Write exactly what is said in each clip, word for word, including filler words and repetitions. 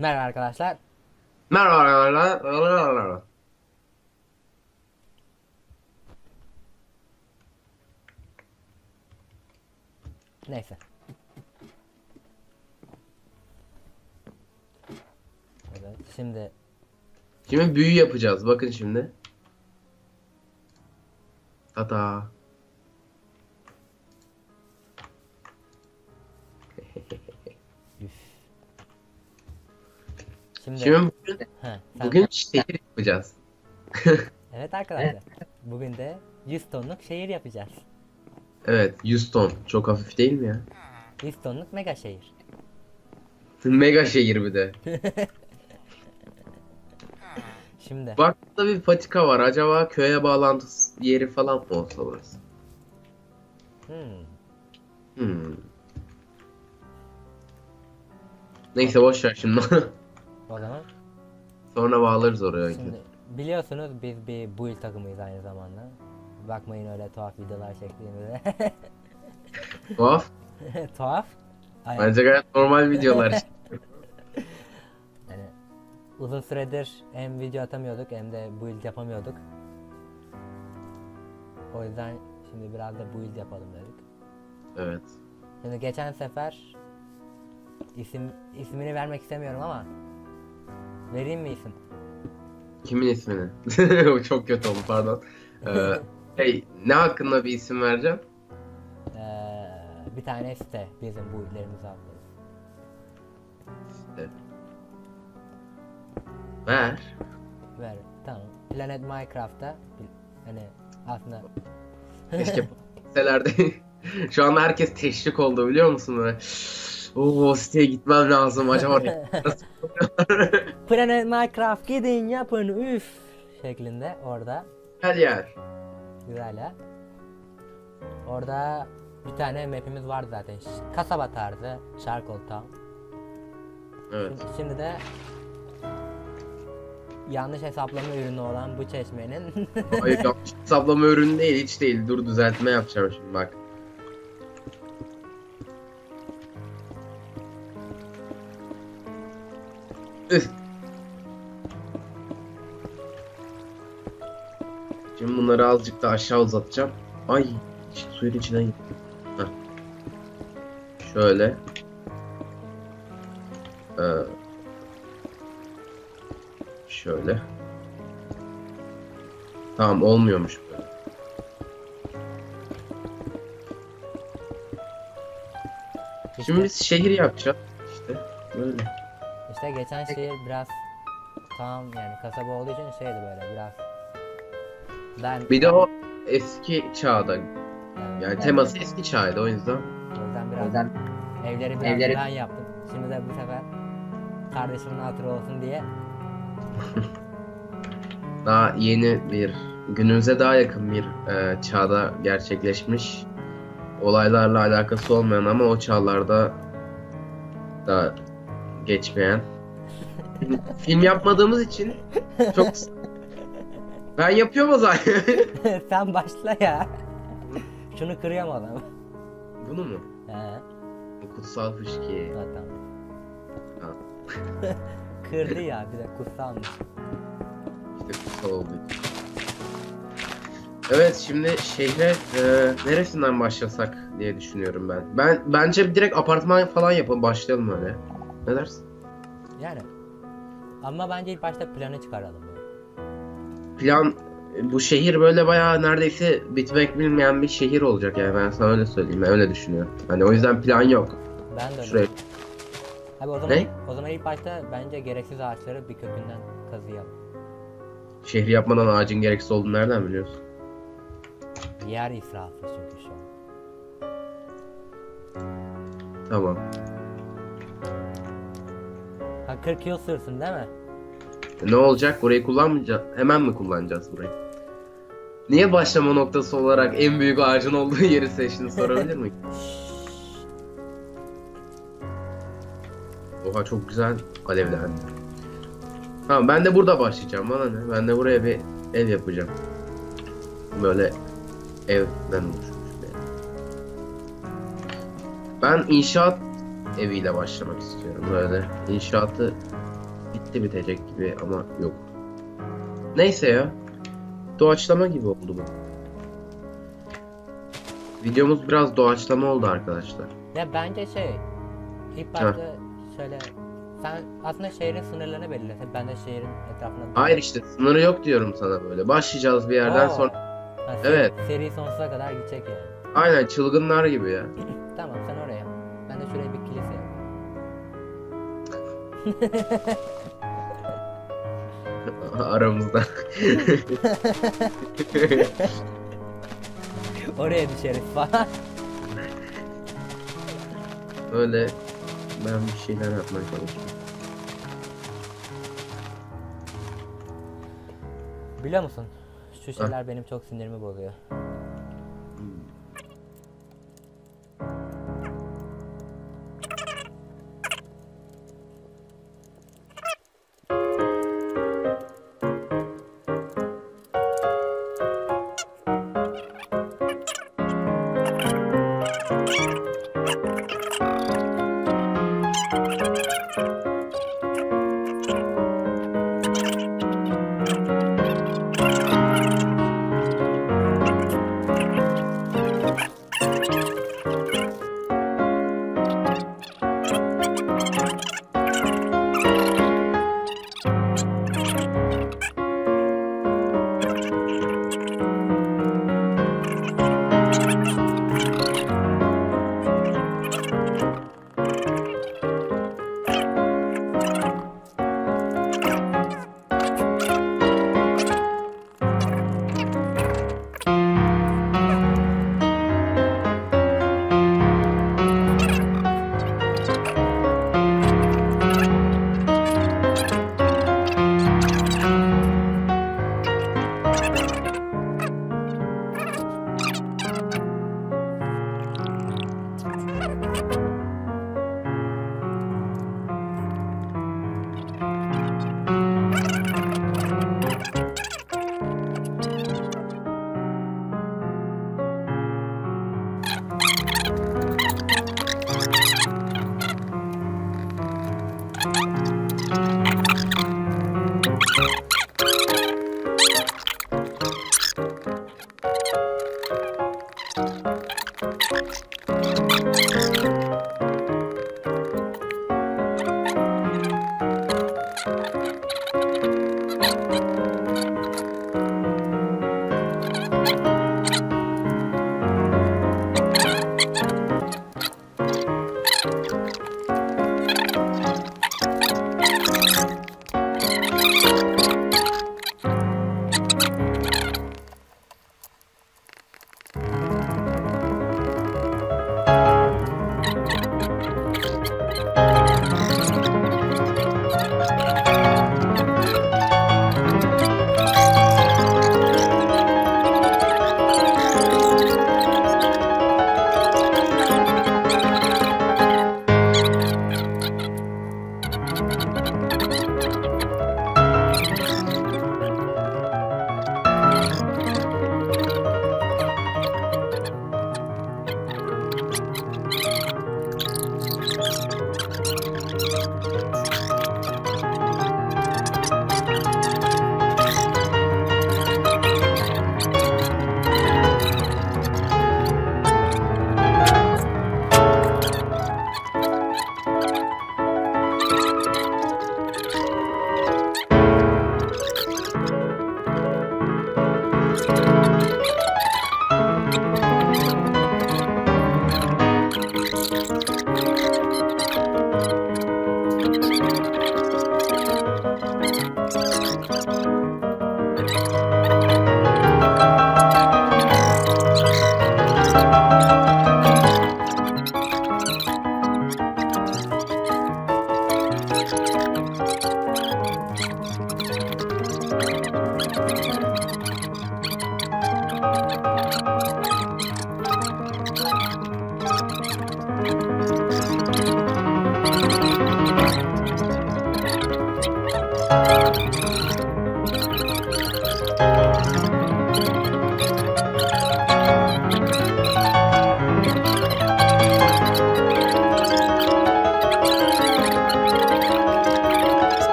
Merhaba arkadaşlar. Merhaba. Neyse. Evet. Şimdi Şimdi büyü yapacağız. Bakın şimdi. Tada. üf. Şimdi Şimdi bugün, he, sen bugün şehir yapacağız. evet arkadaşlar. Bugün de yüz tonluk şehir yapacağız. Evet, yüz ton. Çok hafif değil mi ya? yüz tonluk mega şehir. Mega şehir bir de. Şimdi Bak burada bir patika var. Acaba köye bağlantısı yeri falan mı olsa burası? hmm, Hmm. Neyse boş ver şimdi. o zaman Sonra bağlarız oraya. şimdi biliyorsunuz biz bir build takımıyız aynı zamanda. Bakmayın öyle tuhaf videolar çektiğimize. Tuhaf. Tuhaf. Aynen. Bence gayet normal videolar. Yani uzun süredir hem video atamıyorduk hem de build yapamıyorduk. O yüzden şimdi biraz da build yapalım dedik. Evet. Şimdi geçen sefer isim ismini vermek istemiyorum ama vereyim mi isim? Kimin ismini? O çok kötü oldu pardon. Ee, hey, ne hakkında bir isim vereceğim? Ee, bir tane site bizim buildlerimizi atlarız. Evet. Ver. Ver. Tamam. Planet Minecraft'ta hani aslında Keşke sitelerde. Şu anda herkes teşvik oldu biliyor musun böyle? Oo siteye gitmem lazım acaba nasıl yapıyorlar? Planet Minecraft gidin yapın üf şeklinde orada Her yer. güzel ya. Orada bir tane map'imiz vardı zaten. Ş- Kasaba tarzı Charcoal Town. Evet. Şimdi, şimdi de yanlış hesaplama ürünü olan bu çeşmenin Hayır yanlış hesaplama ürünü değil hiç değil. Dur düzeltme yapacağım şimdi bak. Üf. Şimdi bunları azıcık da aşağı uzatacağım. Ay iç- suyun içine gitti. Heh. Şöyle. Ee, şöyle. Tamam olmuyormuş böyle. Şimdi işte, biz şehir yapacağız. İşte böyle. işte geçen şehir biraz tam yani kasaba olduğu için şeydi böyle biraz ben Bir de ben o eski çağda. yani, Yani teması eski çağdı o yüzden. o yüzden O biraz yüzden evleri biraz evleri ben yaptım. Şimdi de bu sefer kardeşimin hatırı olsun diye daha yeni bir günümüze daha yakın bir e, çağda gerçekleşmiş olaylarla alakası olmayan ama o çağlarda da geçmeyen film yapmadığımız için çok ben yapıyorum o zaman. sen başla ya. Şunu kırıyorum adam. Bunu mu? He, Kutsal fışkiye. zaten. Ha, Kırdı ya bir de kutsalmış. işte kutsal olduğu için. Evet şimdi şehre e, neresinden başlasak diye düşünüyorum ben. Ben bence direkt apartman falan yapalım başlayalım öyle. Ne dersin? Yani ama bence ilk başta planı çıkaralım. Yani. Plan bu şehir böyle bayağı neredeyse bitmek bilmeyen bir şehir olacak yani ben sana öyle söyleyeyim. Ben öyle düşünüyorum. Hani o yüzden plan yok. Ben de öyle. Şuraya Abi o zaman ne? o zaman ilk başta bence gereksiz ağaçları bir kökünden kazıyalım. Şehri yapmadan ağacın gereksiz olduğunu nereden biliyorsun? Yer israfı çünkü şu an. Tamam. Ha kırk yıl sürsün değil mi? Ne olacak? Burayı kullanmayacağız. Hemen mi kullanacağız burayı? Niye başlama noktası olarak en büyük ağacın olduğu yeri seçtin sorabilir miyim? Oha çok güzel alevlendi. Tamam ben de burada başlayacağım bana ne? Ben de buraya bir ev yapacağım. Böyle evden oluşmuş bir ev. Ben inşaat eviyle başlamak istiyorum böyle. İnşaatı bitti bitecek gibi ama yok. Neyse ya. Doğaçlama gibi oldu bu. Videomuz biraz doğaçlama oldu arkadaşlar. Ya bence şey, ilk başta şöyle, sen aslında şehrin sınırlarını belirle. Ben de şehrin etrafına... Hayır işte sınırı yok diyorum sana böyle. Başlayacağız bir yerden Oo. sonra. Ha, seri, Evet. Seri sonsuza kadar gidecek yani. Aynen çılgınlar gibi ya. Tamam, sen oraya. Ben de şuraya bir kilise yapayım. Aramızda. Oraya düşeriz falan. Öyle ben bir şeyler yapmaya çalışıyorum. Biliyor musun? Şu şeyler benim çok sinirimi bozuyor.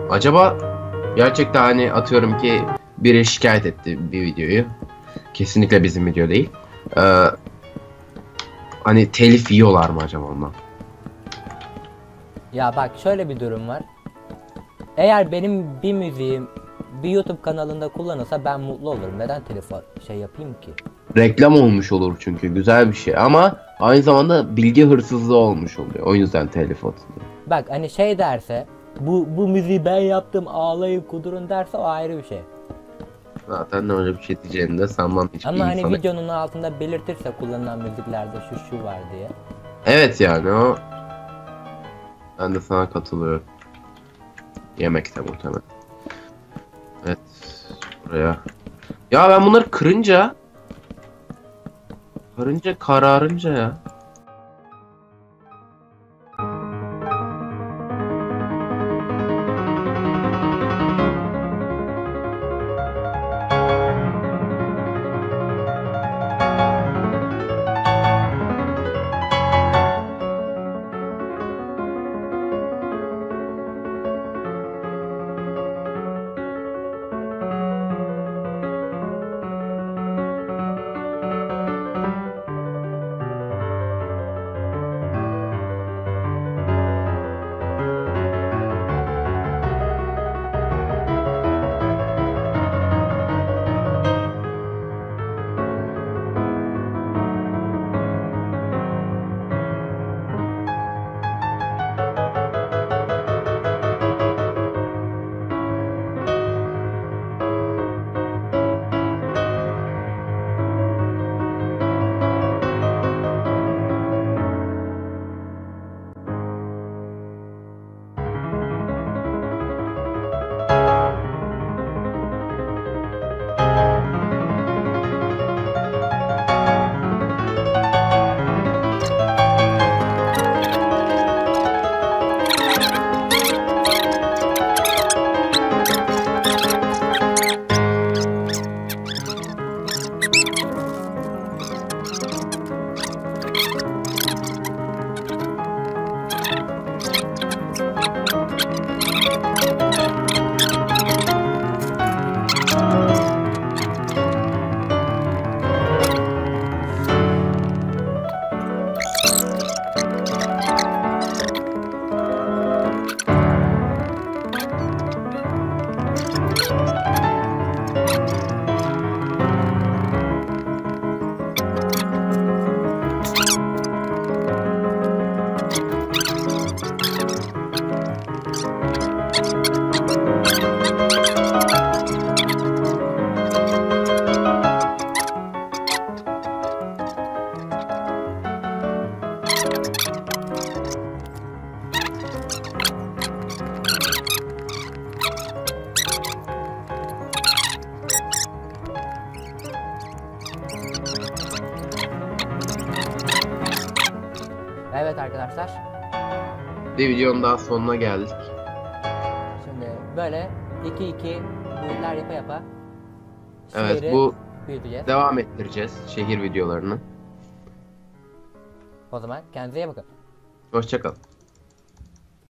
Acaba gerçekten hani atıyorum ki biri şikayet etti bir videoyu. Kesinlikle bizim video değil. Ee, hani telif yiyorlar mı acaba ondan? Ya bak şöyle bir durum var. Eğer benim bir müziğim bir YouTube kanalında kullanılsa ben mutlu olurum. Neden telefon şey yapayım ki? Reklam olmuş olur çünkü güzel bir şey ama aynı zamanda bilgi hırsızlığı olmuş oluyor. O yüzden telif atılıyor. Bak hani şey derse bu bu müziği ben yaptım ağlayın kudurun derse o ayrı bir şey. Zaten öyle bir şey diyeceğini de sanmam hiçbir Ama hani insana. videonun altında belirtirse kullanılan müziklerde şu şu var diye. Evet yani o. Ben de sana katılıyorum. Yemekte muhtemelen. Evet. Buraya. Ya ben bunları kırınca kırınca kararınca ya. Evet arkadaşlar. Bir videonun daha sonuna geldik. Şimdi böyle iki iki build'ler yapa yapa Evet şehri bu büyüteceğiz. devam ettireceğiz şehir videolarını. O zaman kendinize iyi bakın. Hoşça kalın.